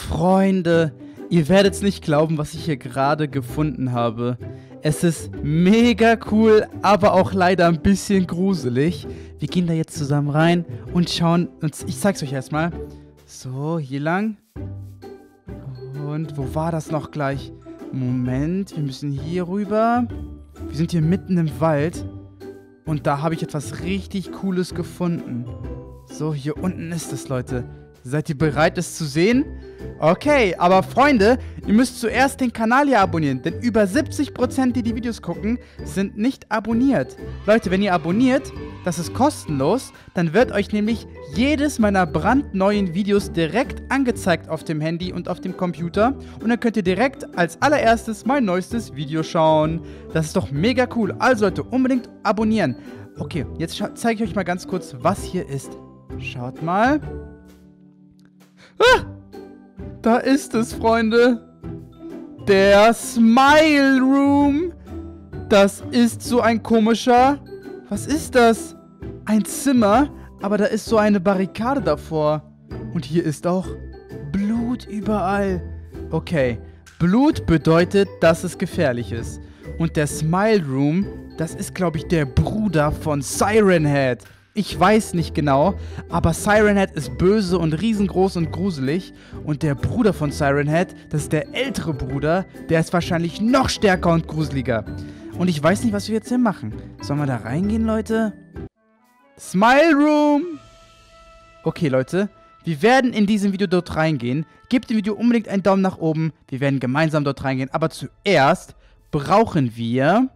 Freunde, ihr werdet es nicht glauben, was ich hier gerade gefunden habe. Es ist mega cool, aber auch leider ein bisschen gruselig. Wir gehen da jetzt zusammen rein und schauen uns, ich zeig's euch erstmal. So, hier lang. Und wo war das noch gleich? Moment, wir müssen hier rüber. Wir sind hier mitten im Wald. Und da habe ich etwas richtig Cooles gefunden. So, hier unten ist es, Leute. Seid ihr bereit, es zu sehen? Okay, aber Freunde, ihr müsst zuerst den Kanal hier abonnieren, denn über 70%, die die Videos gucken, sind nicht abonniert. Leute, wenn ihr abonniert, das ist kostenlos, dann wird euch nämlich jedes meiner brandneuen Videos direkt angezeigt auf dem Handy und auf dem Computer und dann könnt ihr direkt als allererstes mein neuestes Video schauen. Das ist doch mega cool. Also Leute, unbedingt abonnieren. Okay, jetzt zeige ich euch mal ganz kurz, was hier ist. Schaut mal. Ah! Da ist es, Freunde. Der Smile Room. Das ist so ein komischer... Was ist das? Ein Zimmer, aber da ist so eine Barrikade davor. Und hier ist auch Blut überall. Okay, Blut bedeutet, dass es gefährlich ist. Und der Smile Room, das ist, glaube ich, der Bruder von Siren Head. Ich weiß nicht genau, aber Siren Head ist böse und riesengroß und gruselig. Und der Bruder von Siren Head, das ist der ältere Bruder, der ist wahrscheinlich noch stärker und gruseliger. Und ich weiß nicht, was wir jetzt hier machen. Sollen wir da reingehen, Leute? Smile Room! Okay, Leute, wir werden in diesem Video dort reingehen. Gebt dem Video unbedingt einen Daumen nach oben. Wir werden gemeinsam dort reingehen. Aber zuerst brauchen wir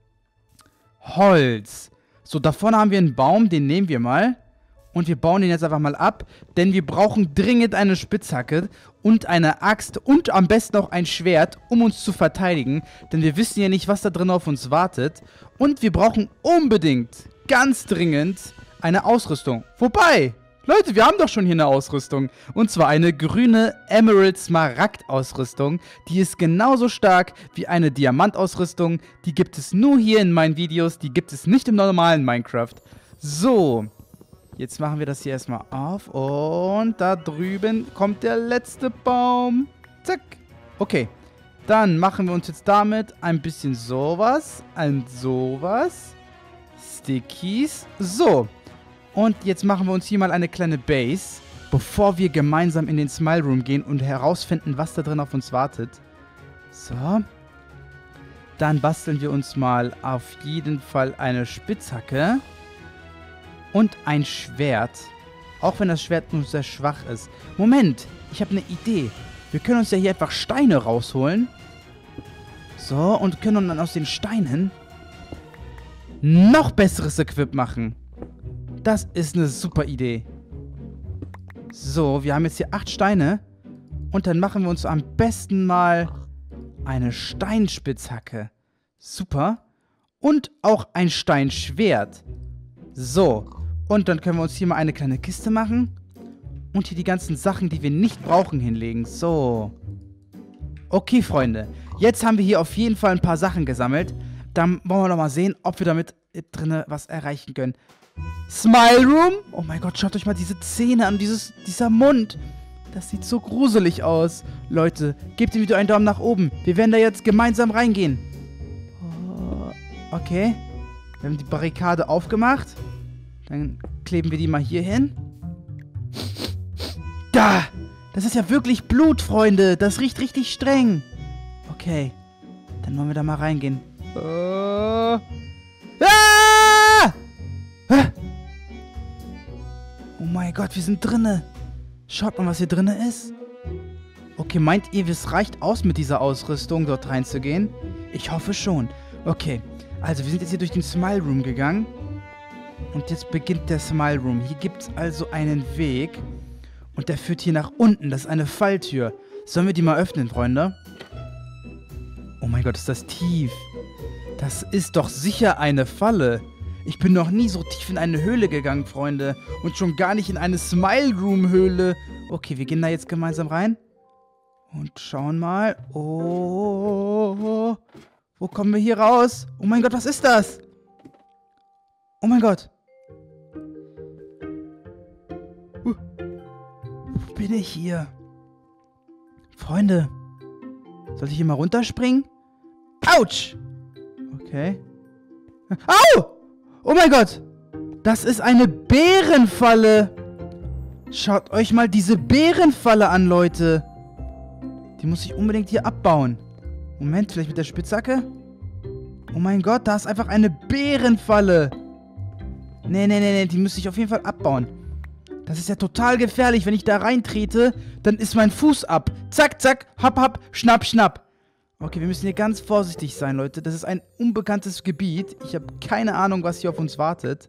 Holz. So, da vorne haben wir einen Baum, den nehmen wir mal. Und wir bauen den jetzt einfach mal ab, denn wir brauchen dringend eine Spitzhacke und eine Axt und am besten auch ein Schwert, um uns zu verteidigen. Denn wir wissen ja nicht, was da drin auf uns wartet. Und wir brauchen unbedingt, ganz dringend, eine Ausrüstung. Wobei, Leute, wir haben doch schon hier eine Ausrüstung. Und zwar eine grüne Emerald-Smaragd-Ausrüstung. Die ist genauso stark wie eine Diamant-Ausrüstung. Die gibt es nur hier in meinen Videos. Die gibt es nicht im normalen Minecraft. So, jetzt machen wir das hier erstmal auf. Und da drüben kommt der letzte Baum. Zack. Okay, dann machen wir uns jetzt damit ein bisschen sowas. Ein sowas. Stickies. So. Und jetzt machen wir uns hier mal eine kleine Base, bevor wir gemeinsam in den Smile Room gehen und herausfinden, was da drin auf uns wartet. So. Dann basteln wir uns mal auf jeden Fall eine Spitzhacke und ein Schwert. Auch wenn das Schwert nur sehr schwach ist. Moment, ich habe eine Idee. Wir können uns ja hier einfach Steine rausholen. So, und können dann aus den Steinen noch besseres Equip machen. Das ist eine super Idee. So, wir haben jetzt hier 8 Steine. Und dann machen wir uns am besten mal eine Steinspitzhacke. Super. Und auch ein Steinschwert. So. Und dann können wir uns hier mal eine kleine Kiste machen. Und hier die ganzen Sachen, die wir nicht brauchen, hinlegen. So. Okay, Freunde. Jetzt haben wir hier auf jeden Fall ein paar Sachen gesammelt. Dann wollen wir noch mal sehen, ob wir damit drinnen was erreichen können. Smile Room? Oh mein Gott, schaut euch mal diese Zähne an, dieser Mund. Das sieht so gruselig aus. Leute, gebt dem Video einen Daumen nach oben. Wir werden da jetzt gemeinsam reingehen. Oh, okay. Wir haben die Barrikade aufgemacht. Dann kleben wir die mal hier hin. Da! Das ist ja wirklich Blut, Freunde. Das riecht richtig streng. Okay. Dann wollen wir da mal reingehen. Ah! Oh mein Gott, wir sind drinne. Schaut mal, was hier drinne ist. Okay, meint ihr, es reicht aus mit dieser Ausrüstung, dort reinzugehen? Ich hoffe schon. Okay, also wir sind jetzt hier durch den Smile Room gegangen. Und jetzt beginnt der Smile Room. Hier gibt es also einen Weg. Und der führt hier nach unten. Das ist eine Falltür. Sollen wir die mal öffnen, Freunde? Oh mein Gott, ist das tief. Das ist doch sicher eine Falle. Ich bin noch nie so tief in eine Höhle gegangen, Freunde. Und schon gar nicht in eine Smile Room Höhle. Okay, wir gehen da jetzt gemeinsam rein. Und schauen mal. Oh. Wo kommen wir hier raus? Oh mein Gott, was ist das? Oh mein Gott. Wo bin ich hier? Freunde. Soll ich hier mal runterspringen? Autsch! Okay. Au! Oh mein Gott! Das ist eine Bärenfalle! Schaut euch mal diese Bärenfalle an, Leute! Die muss ich unbedingt hier abbauen. Moment, vielleicht mit der Spitzhacke? Oh mein Gott, da ist einfach eine Bärenfalle! Nee, die muss ich auf jeden Fall abbauen. Das ist ja total gefährlich. Wenn ich da reintrete, dann ist mein Fuß ab. Zack, zack, hopp, hopp, schnapp, schnapp. Okay, wir müssen hier ganz vorsichtig sein, Leute. Das ist ein unbekanntes Gebiet. Ich habe keine Ahnung, was hier auf uns wartet.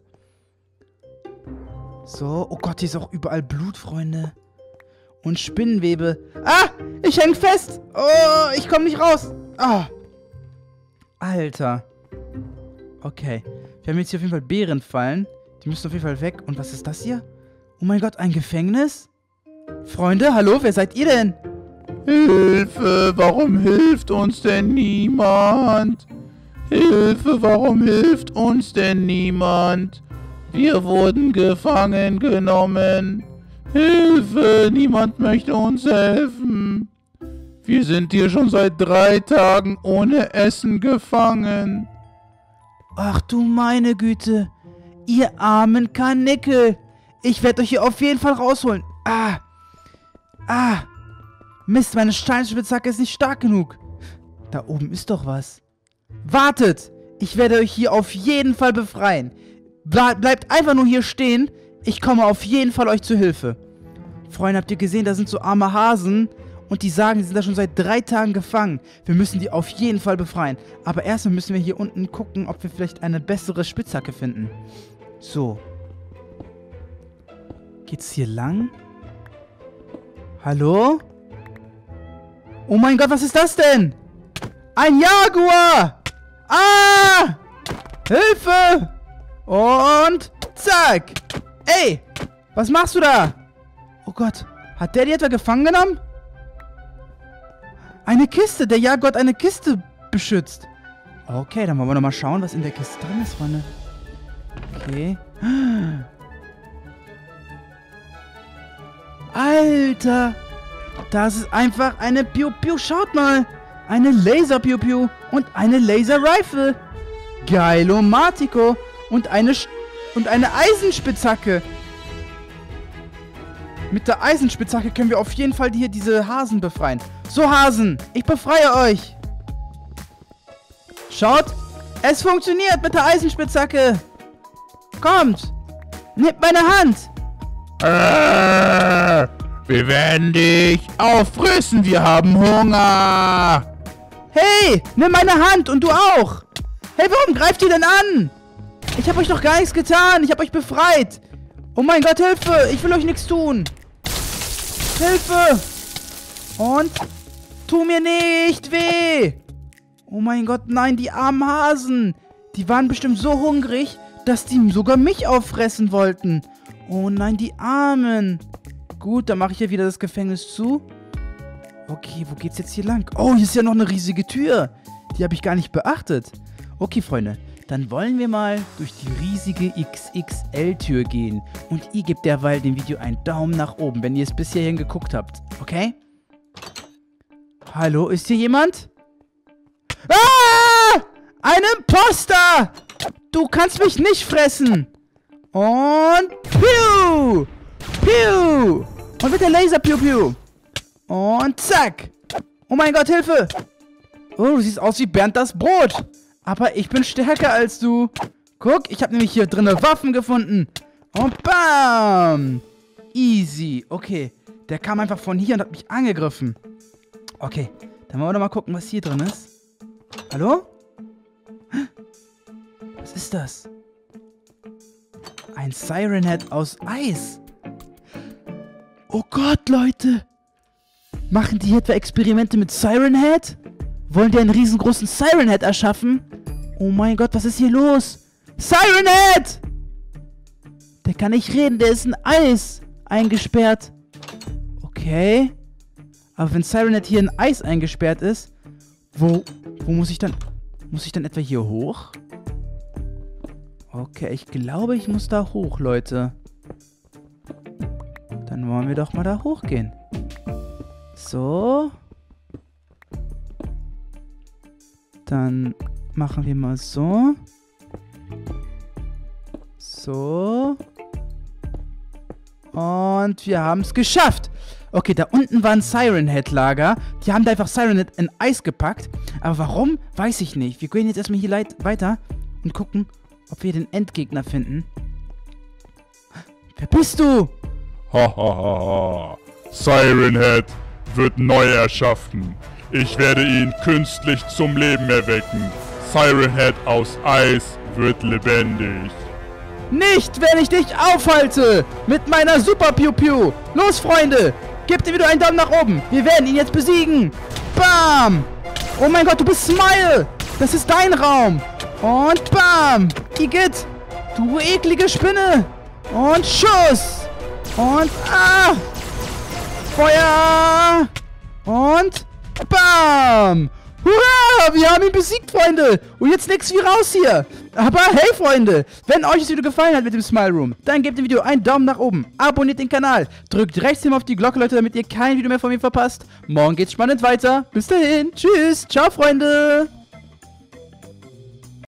So, oh Gott, hier ist auch überall Blut, Freunde. Und Spinnenwebe. Ah, ich häng fest. Oh, ich komme nicht raus. Ah. Alter. Okay. Wir haben jetzt hier auf jeden Fall Bärenfallen. Die müssen auf jeden Fall weg. Und was ist das hier? Oh mein Gott, ein Gefängnis? Freunde, hallo, wer seid ihr denn? Hilfe, warum hilft uns denn niemand? Hilfe, warum hilft uns denn niemand? Wir wurden gefangen genommen. Hilfe, niemand möchte uns helfen. Wir sind hier schon seit 3 Tagen ohne Essen gefangen. Ach du meine Güte. Ihr armen Karnickel. Ich werde euch hier auf jeden Fall rausholen. Ah. Ah. Mist, meine Steinspitzhacke ist nicht stark genug. Da oben ist doch was. Wartet. Ich werde euch hier auf jeden Fall befreien. Bleibt einfach nur hier stehen. Ich komme auf jeden Fall euch zu Hilfe. Freunde, habt ihr gesehen, da sind so arme Hasen. Und die sagen, die sind da schon seit 3 Tagen gefangen. Wir müssen die auf jeden Fall befreien. Aber erstmal müssen wir hier unten gucken, ob wir vielleicht eine bessere Spitzhacke finden. So. Geht's hier lang? Hallo? Oh mein Gott, was ist das denn? Ein Jaguar! Ah! Hilfe! Und zack! Ey! Was machst du da? Oh Gott, hat der die etwa gefangen genommen? Eine Kiste! Der Jaguar hat eine Kiste beschützt. Okay, dann wollen wir nochmal schauen, was in der Kiste drin ist, Freunde. Okay. Alter! Das ist einfach eine Piu-Piu. Schaut mal! Eine Laser-Piu-Piu und eine Laser-Rifle. Geilomatico. Und eine Eisenspitzhacke. Mit der Eisenspitzhacke können wir auf jeden Fall hier diese Hasen befreien. So, Hasen, ich befreie euch. Schaut, es funktioniert mit der Eisenspitzhacke. Kommt, nehmt meine Hand. Wir werden dich auffressen, wir haben Hunger. Hey, nimm meine Hand und du auch. Hey, warum greift ihr denn an? Ich habe euch doch gar nichts getan. Ich habe euch befreit. Oh mein Gott, Hilfe. Ich will euch nichts tun. Hilfe. Und tu mir nicht weh. Oh mein Gott, nein, die armen Hasen. Die waren bestimmt so hungrig, dass die sogar mich auffressen wollten. Oh nein, die Armen. Gut, dann mache ich hier wieder das Gefängnis zu. Okay, wo geht's jetzt hier lang? Oh, hier ist ja noch eine riesige Tür. Die habe ich gar nicht beachtet. Okay, Freunde, dann wollen wir mal durch die riesige XXL-Tür gehen. Und ihr gebt derweil dem Video einen Daumen nach oben, wenn ihr es bis hierhin geguckt habt. Okay? Hallo, ist hier jemand? Ah! Ein Imposter! Du kannst mich nicht fressen! Und piu! Piu! Und mit der Laser piu piu! Und zack! Oh mein Gott, Hilfe! Oh, du siehst aus wie Bernd das Brot! Aber ich bin stärker als du! Guck, ich habe nämlich hier drinnen Waffen gefunden! Und bam! Easy! Okay, der kam einfach von hier und hat mich angegriffen. Okay, dann wollen wir doch mal gucken, was hier drin ist. Hallo? Was ist das? Ein Siren Head aus Eis. Oh Gott, Leute. Machen die hier etwa Experimente mit Siren Head? Wollen die einen riesengroßen Siren Head erschaffen? Oh mein Gott, was ist hier los? Siren Head! Der kann nicht reden, der ist in Eis eingesperrt. Okay. Aber wenn Siren Head hier in Eis eingesperrt ist, wo muss ich dann? Muss ich dann etwa hier hoch? Okay, ich glaube, ich muss da hoch, Leute. Dann wollen wir doch mal da hochgehen. So. Dann machen wir mal so. So. Und wir haben es geschafft. Okay, da unten war ein Siren Head Lager. Die haben da einfach Siren Head in Eis gepackt. Aber warum? Weiß ich nicht. Wir gehen jetzt erstmal hier weiter und gucken, ob wir den Endgegner finden. Wer bist du? Hahaha. Siren Head wird neu erschaffen. Ich werde ihn künstlich zum Leben erwecken. Siren Head aus Eis wird lebendig. Nicht, wenn ich dich aufhalte! Mit meiner Super Piu Piu! Los, Freunde! Gebt ihm wieder einen Daumen nach oben! Wir werden ihn jetzt besiegen! Bam! Oh mein Gott, du bist Smile! Das ist dein Raum! Und bam! Igitt! Du eklige Spinne! Und Schuss! Und Feuer! Und bam! Hurra! Wir haben ihn besiegt, Freunde! Und jetzt nix wie raus hier! Aber hey, Freunde! Wenn euch das Video gefallen hat mit dem Smile Room, dann gebt dem Video einen Daumen nach oben, abonniert den Kanal, drückt rechts immer auf die Glocke, Leute, damit ihr kein Video mehr von mir verpasst. Morgen geht's spannend weiter. Bis dahin. Tschüss. Ciao, Freunde.